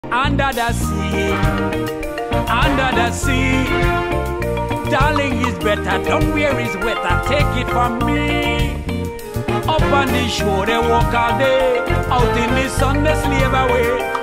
Under the sea, under the sea. Darling is better, don't wear is wetter, take it from me. Up on the shore they walk all day, out in the sun they slave away.